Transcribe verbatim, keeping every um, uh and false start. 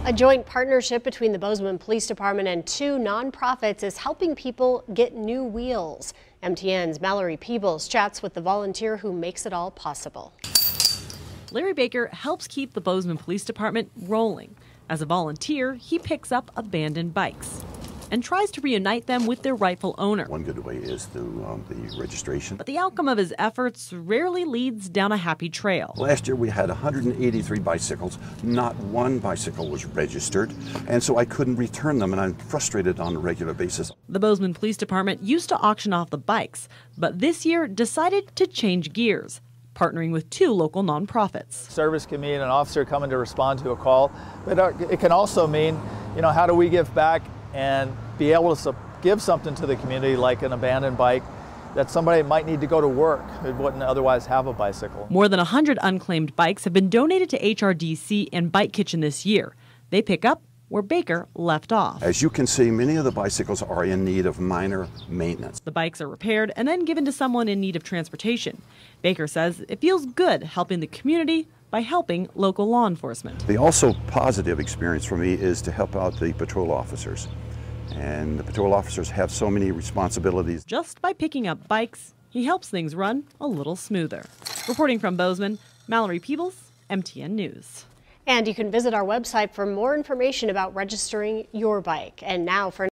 A joint partnership between the Bozeman Police Department and two nonprofits is helping people get new wheels. M T N's Mallory Peebles chats with the volunteer who makes it all possible. Larry Baker helps keep the Bozeman Police Department rolling. As a volunteer, he picks up abandoned bikes and tries to reunite them with their rightful owner. One good way is through um, the registration. But the outcome of his efforts rarely leads down a happy trail. Last year we had one hundred eighty-three bicycles. Not one bicycle was registered, and so I couldn't return them, and I'm frustrated on a regular basis. The Bozeman Police Department used to auction off the bikes, but this year decided to change gears, partnering with two local nonprofits. Service can mean an officer coming to respond to a call, but it can also mean, you know, how do we give back and be able to give something to the community, like an abandoned bike that somebody might need to go to work who wouldn't otherwise have a bicycle. More than one hundred unclaimed bikes have been donated to H R D C and Bike Kitchen this year. They pick up where Baker left off. As you can see, many of the bicycles are in need of minor maintenance. The bikes are repaired and then given to someone in need of transportation. Baker says it feels good helping the community by helping local law enforcement. The also positive experience for me is to help out the patrol officers. And the patrol officers have so many responsibilities. Just by picking up bikes, he helps things run a little smoother. Reporting from Bozeman, Mallory Peebles, M T N News. And you can visit our website for more information about registering your bike. And now for